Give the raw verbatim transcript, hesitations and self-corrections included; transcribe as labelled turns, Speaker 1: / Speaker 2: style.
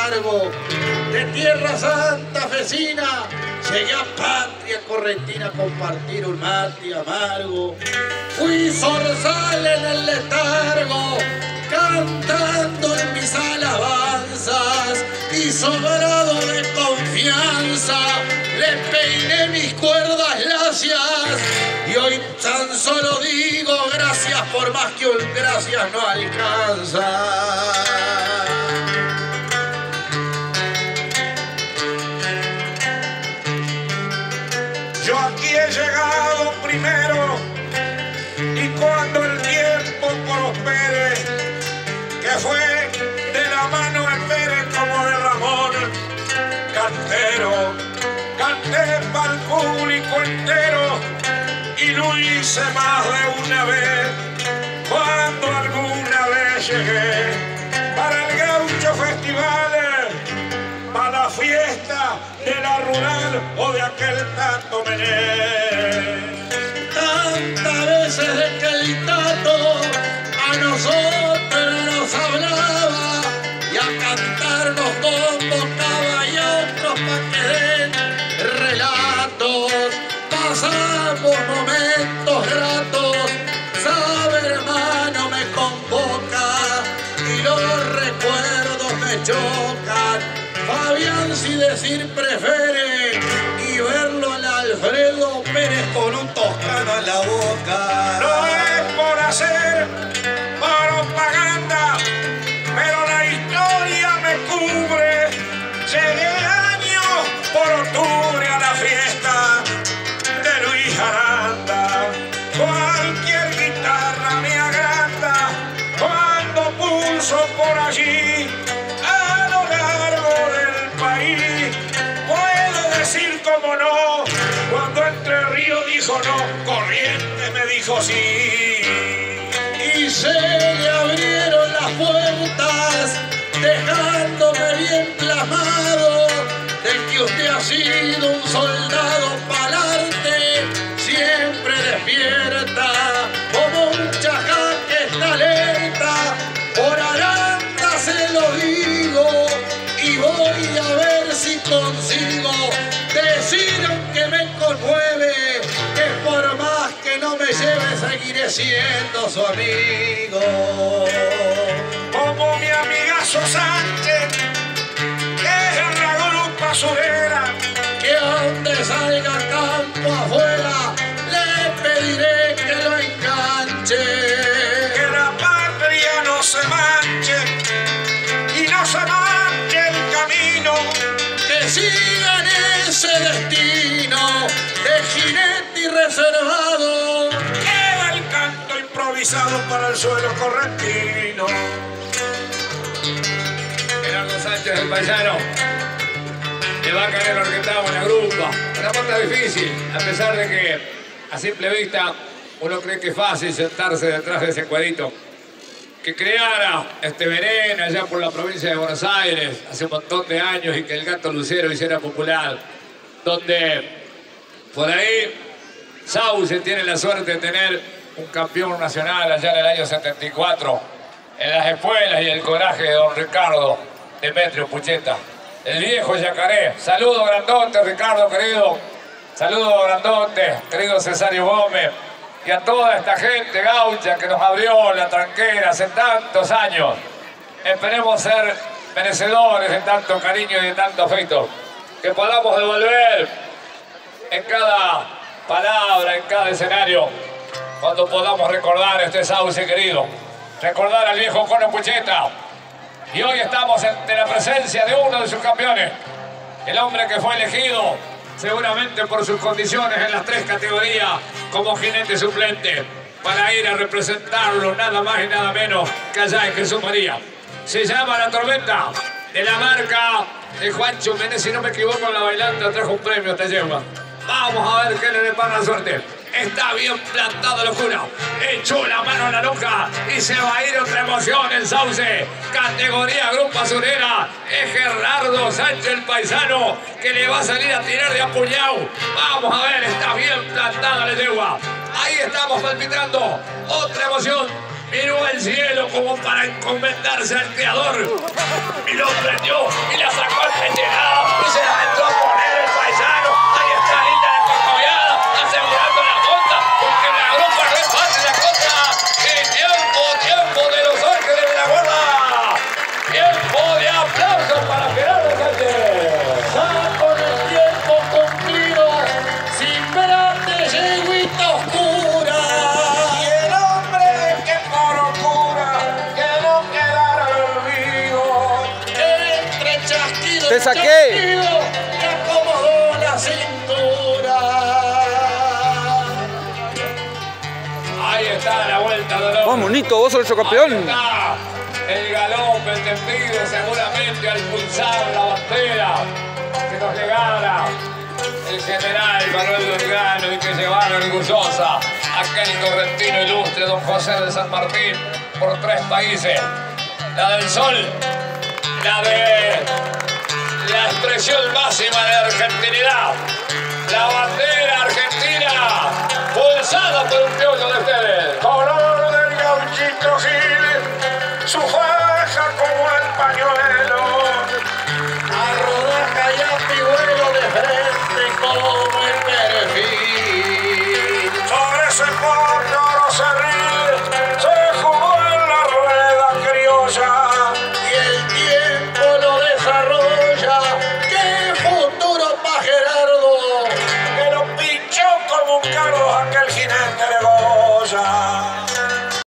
Speaker 1: largo. De tierra santafesina llegué a patria correntina a compartir un mate amargo. Fui zorzal en el letargo, cantando en mis alabanzas, y sobrado de confianza le peiné mis cuerdas lacias, y hoy tan solo digo gracias por más que un gracias no alcanza.
Speaker 2: Yo aquí he llegado primero, y cuando el tiempo prospere, que fue de la mano de Pérez como de Ramón, cantero, canté para el público entero, y lo hice más de una vez, cuando alguna vez llegué para el Gaucho Festival, para la fiesta de la rural o de aquel Tato Mené.
Speaker 1: Tantas veces de que el Tato a nosotros nos hablaba y a cantar nos convocaba, y a otros pa' que den relatos. Pasamos momentos gratos, sabe hermano me convoca y los recuerdos me chocan. Fabián si decir prefiere y verlo al Alfredo Pérez con un toscano en la boca.
Speaker 2: No es por hacer propaganda, pero la historia me cubre. Llegué años por octubre a la fiesta de Luis Aranda. Cualquier guitarra me agranda cuando pulso por allí. A lo largo del país puedo decir como no, cuando Entre Ríos dijo no, Corrientes me dijo sí.
Speaker 1: Y se le abrieron las puertas, dejándome bien plasmado de que usted ha sido un soldado palante, siempre despierta, como un chajá que está lenta. Por Aranda se lo digo, y voy a ver si consigo decir aunque me conmueve, que por más que no me lleve seguiré siendo su amigo.
Speaker 2: Como mi amigazo Sánchez, que es en la grupa surera,
Speaker 1: Que donde salga campo afuera le pediré que lo enganche.
Speaker 2: que la patria no se manche y no se manche el camino.
Speaker 1: Que sigan ese destino de jinete y reservado.
Speaker 2: Queda el canto improvisado para el suelo correntino.
Speaker 3: Gerardo Sánchez, el paisano, le va a caer lo que estamos en la grupa. Una parte difícil, a pesar de que a simple vista uno cree que es fácil sentarse detrás de ese cuadrito que creara este veneno allá por la provincia de Buenos Aires hace un montón de años, y que el Gato Lucero hiciera popular, donde por ahí Sauce tiene la suerte de tener un campeón nacional allá en el año setenta y cuatro, en las espuelas y el coraje de don Ricardo Demetrio Pucheta, el viejo yacaré. Saludo grandote, Ricardo querido, saludo grandote, querido Cesario Gómez, y a toda esta gente gaucha que nos abrió la tranquera hace tantos años. Esperemos ser merecedores de tanto cariño y de tanto afecto, que podamos devolver en cada palabra, en cada escenario, cuando podamos recordar este Sauce querido, recordar al viejo Cono Pucheta. Y hoy estamos ante la presencia de uno de sus campeones, el hombre que fue elegido seguramente por sus condiciones en las tres categorías como jinete suplente, para ir a representarlo nada más y nada menos que allá en Jesús María. Se llama La Tormenta, de la marca de Juancho Menes, si no me equivoco, en la bailanta trajo un premio esta yegua. Vamos a ver qué le depara la suerte. Está bien plantado locura, echó la mano a la nuca y se va a ir otra emoción en Sauce. Categoría Grupo Azulera, es Gerardo Sánchez el paisano, que le va a salir a tirar de apuñado. Vamos a ver, está bien plantada la yegua. Ahí estamos palpitando, otra emoción. Miró al cielo como para encomendarse al creador y lo prendió y le
Speaker 1: hizo
Speaker 4: ¡Te
Speaker 1: el
Speaker 4: saqué!
Speaker 1: chasquido, le acomodó la cintura.
Speaker 3: Ahí está la vuelta de honor.
Speaker 4: Vamos, Nito, vos sos el
Speaker 3: Ahí
Speaker 4: campeón.
Speaker 3: está el galope, el tempido, seguramente al pulsar la bandera que nos legara el general Manuel Belgrano y que llevara orgullosa aquel correntino ilustre don José de San Martín por tres países. La del sol, la de la expresión máxima de argentinidad, la bandera argentina pulsada por un piollo de ustedes.